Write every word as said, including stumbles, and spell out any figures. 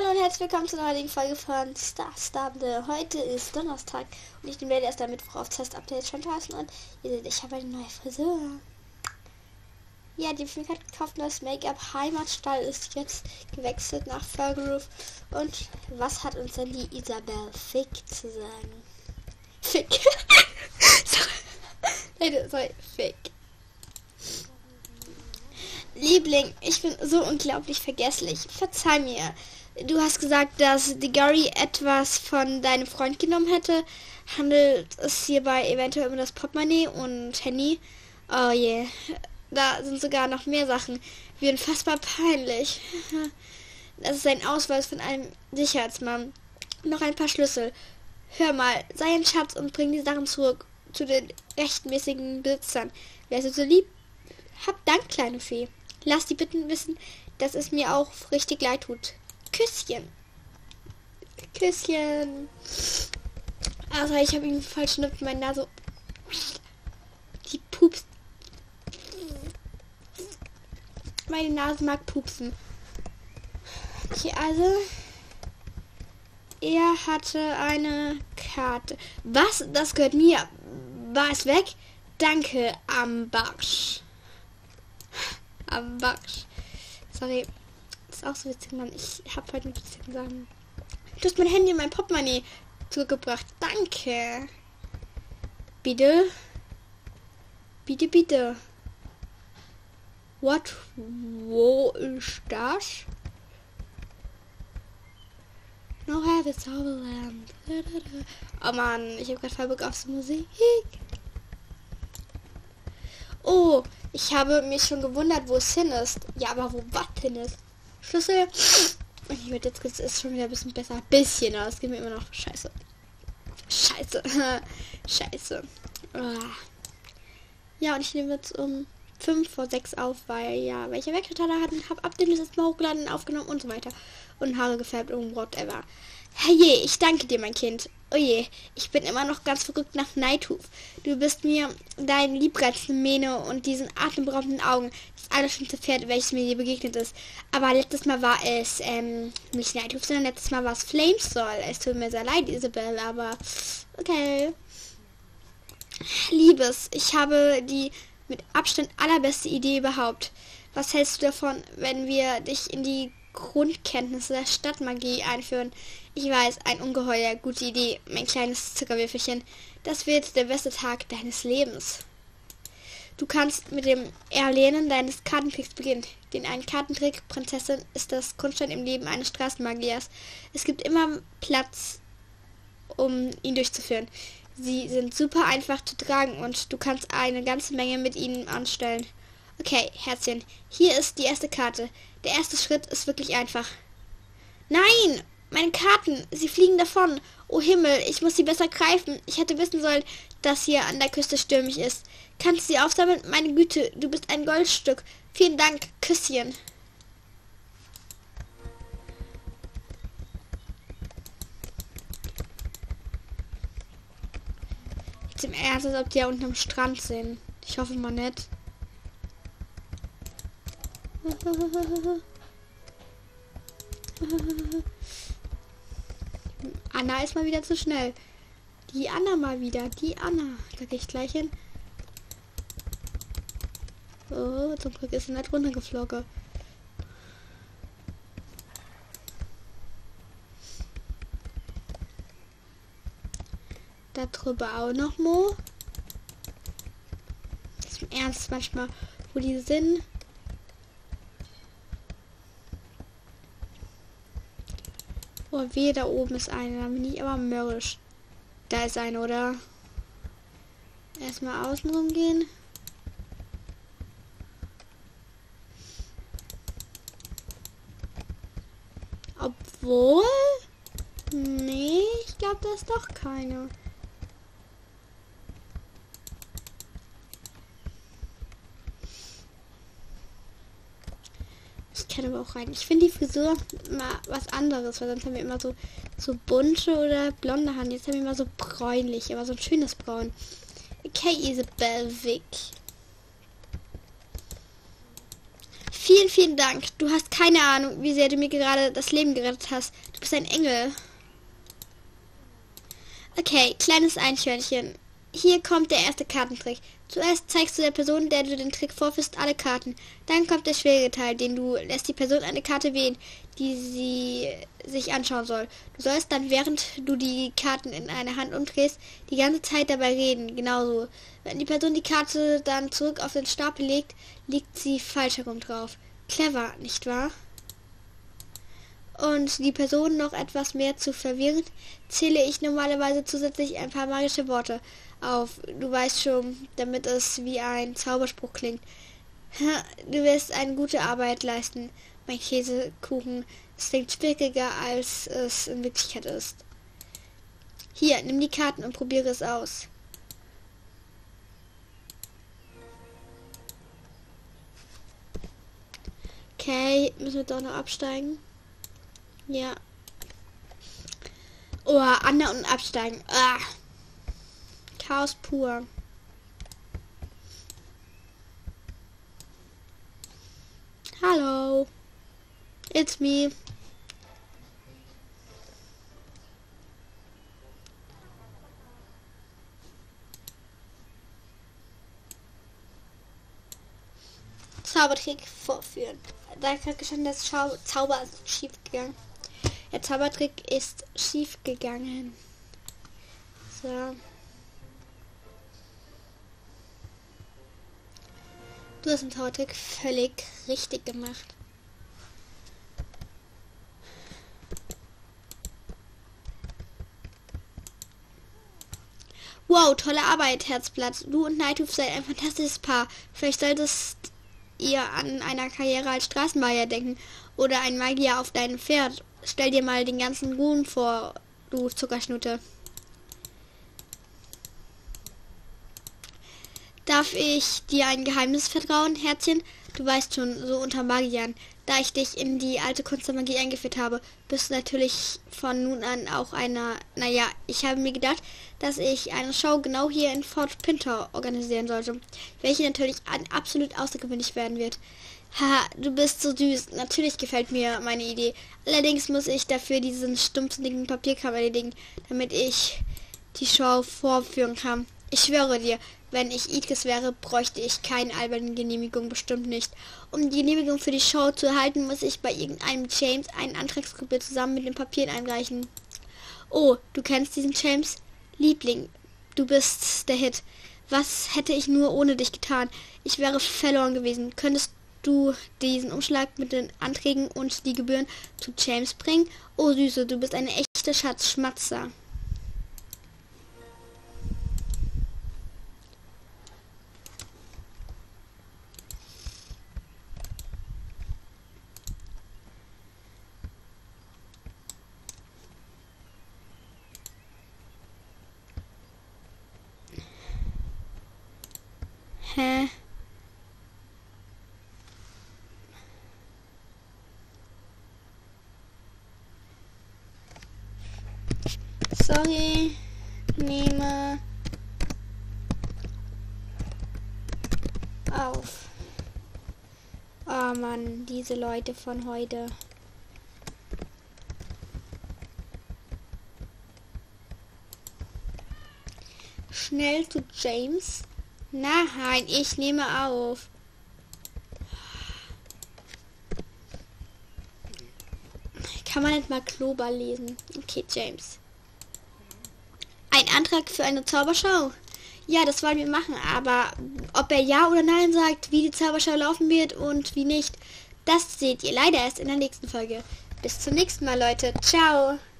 Hallo und herzlich willkommen zu einer heutigen Folge von Star Stable. Heute ist Donnerstag und ich nehme erst damit auf Test-Update schon draußen und ihr seht, ich habe eine neue Frisur. Ja, die Fink hat gekauft, neues Make-up. Heimatstall ist jetzt gewechselt nach Fergrove. Und was hat uns denn die Isabel Fick zu sagen? Fick. sorry, sorry, Fick. Liebling, ich bin so unglaublich vergesslich. Verzeih mir. Du hast gesagt, dass die Gary etwas von deinem Freund genommen hätte. Handelt es hierbei eventuell um das Portemonnaie und Handy? Oh je. Da sind sogar noch mehr Sachen. Wie unfassbar peinlich. Das ist ein Ausweis von einem Sicherheitsmann. Noch ein paar Schlüssel. Hör mal, sei ein Schatz und bring die Sachen zurück zu den rechtmäßigen Besitzern. Wärst du so lieb? Hab Dank, kleine Fee. Lass die Bitten wissen, dass es mir auch richtig leid tut. Küsschen. Küsschen. Also ich habe ihn falsch schnupft, meine Nase. Die pupst. Meine Nase mag pupsen. Okay, also. Er hatte eine Karte. Was? Das gehört mir. War es weg? Danke, Ambarsch. Ambarsch. Sorry. Das ist auch so witzig, Mann. Ich habe heute mit witzigen Sachen. Du hast mein Handy und mein Portemonnaie zurückgebracht. Danke. Bitte. Bitte, bitte. What? Wo ist das? No have it's Overland. Oh Mann, ich habe gerade voll Bock auf Musik. Oh, ich habe mich schon gewundert, wo es hin ist. Ja, aber wo was hin ist? Schlüssel. Ich werde jetzt, es ist schon wieder ein bisschen besser. Ein bisschen, aber es geht mir immer noch scheiße. Scheiße. Scheiße. Ja, und ich nehme jetzt um fünf vor sechs auf, weil ja, welche Wechselteile hatten, habe ab dem letzten Mal hochgeladen, aufgenommen und so weiter. Und Haare gefärbt und whatever. Herrje, ich danke dir, mein Kind. Oh je, ich bin immer noch ganz verrückt nach Nightooth. Du bist mir dein liebreizende Mähne und diesen atemberaubenden Augen das allerschönste Pferd, welches mir je begegnet ist. Aber letztes Mal war es, ähm, nicht Nightooth, sondern letztes Mal war es Flamesoul. Es tut mir sehr leid, Isabel, aber okay. Liebes, ich habe die mit Abstand allerbeste Idee überhaupt. Was hältst du davon, wenn wir dich in die Grundkenntnisse der Stadtmagie einführen? Ich weiß, ein ungeheuer gute Idee, mein kleines Zuckerwürfelchen. Das wird der beste Tag deines Lebens. Du kannst mit dem Erlernen deines Kartentricks beginnen. Den einen Kartentrick, Prinzessin, ist das Grundstein im Leben eines Straßenmagiers. Es gibt immer Platz, um ihn durchzuführen. Sie sind super einfach zu tragen und du kannst eine ganze Menge mit ihnen anstellen. Okay, Herzchen, hier ist die erste Karte. Der erste Schritt ist wirklich einfach. Nein! Meine Karten! Sie fliegen davon! Oh Himmel, ich muss sie besser greifen. Ich hätte wissen sollen, dass hier an der Küste stürmisch ist. Kannst du sie aufsammeln? Meine Güte, du bist ein Goldstück. Vielen Dank, Küsschen. Jetzt im Ernst, als ob die ja unten am Strand sind. Ich hoffe mal nicht. Anna ist mal wieder zu schnell. Die Anna mal wieder. Die Anna. Da gehe ich gleich hin. Oh, zum Glück ist sie nicht runtergeflogen. Da drüber auch noch Mo. Das ist im Ernst manchmal, wo die sind. Oh, wehe, da oben ist eine. Da bin ich aber mürrisch. Da ist eine, oder? Erstmal außen rumgehen. Obwohl? Nee, ich glaube, da ist doch keine. Ich kann aber auch rein. Ich finde die Frisur mal was anderes, weil sonst haben wir immer so, so bunte oder blonde Haare. Jetzt haben wir immer so bräunlich, aber so ein schönes Braun. Okay, Isabel Wick. Vielen, vielen Dank. Du hast keine Ahnung, wie sehr du mir gerade das Leben gerettet hast. Du bist ein Engel. Okay, kleines Einhörnchen. Hier kommt der erste Kartentrick. Zuerst zeigst du der Person, der du den Trick vorführst, alle Karten. Dann kommt der schwere Teil, den du lässt die Person eine Karte wählen, die sie sich anschauen soll. Du sollst dann, während du die Karten in eine Hand umdrehst, die ganze Zeit dabei reden. Genauso. Wenn die Person die Karte dann zurück auf den Stapel legt, liegt sie falsch herum drauf. Clever, nicht wahr? Und die Person noch etwas mehr zu verwirren, zähle ich normalerweise zusätzlich ein paar magische Worte auf. Du weißt schon, damit es wie ein Zauberspruch klingt. Du wirst eine gute Arbeit leisten, mein Käsekuchen. Es klingt schwieriger, als es in Wirklichkeit ist. Hier, nimm die Karten und probiere es aus. Okay, müssen wir doch noch absteigen. Ja. Oh, an- und absteigen. Ah. Chaos pur. Hallo. It's me. Zaubertrick vorführen. Da hat schon das Schau Zauber ist schief gegangen. Der Zaubertrick ist schief gegangen. So. Du hast den Zaubertrick völlig richtig gemacht. Wow, tolle Arbeit, Herzblatt. Du und Nightwolf seid ein fantastisches Paar. Vielleicht solltest ihr an einer Karriere als Straßenmagier denken oder ein Magier auf deinem Pferd. Stell dir mal den ganzen Ruhm vor, du Zuckerschnute. Darf ich dir ein Geheimnis vertrauen, Herzchen? Du weißt schon, so unter Magiern. Da ich dich in die alte Kunst der Magie eingeführt habe, bist du natürlich von nun an auch einer... Naja, ich habe mir gedacht, dass ich eine Show genau hier in Fort Pinter organisieren sollte, welche natürlich absolut außergewöhnlich werden wird. Haha, du bist so süß. Natürlich gefällt mir meine Idee. Allerdings muss ich dafür diesen stumpfsinnigen Papierkram erledigen, damit ich die Show vorführen kann. Ich schwöre dir, wenn ich Idris wäre, bräuchte ich keine alberne Genehmigung, bestimmt nicht. Um die Genehmigung für die Show zu erhalten, muss ich bei irgendeinem James einen Antragskopie zusammen mit den Papieren einreichen. Oh, du kennst diesen James? Liebling, du bist der Hit. Was hätte ich nur ohne dich getan? Ich wäre verloren gewesen. Könntest du diesen Umschlag mit den Anträgen und die Gebühren zu James bringen? Oh Süße, du bist eine echte Schatzschmatzer. Hä? Sorry, nehme auf. Oh Mann, diese Leute von heute. Schnell zu James. Nein, ich nehme auf. Kann man nicht mal Klober lesen? Okay, James. Ein Antrag für eine Zauberschau? Ja, das wollen wir machen, aber ob er ja oder nein sagt, wie die Zauberschau laufen wird und wie nicht, das seht ihr leider erst in der nächsten Folge. Bis zum nächsten Mal, Leute. Ciao.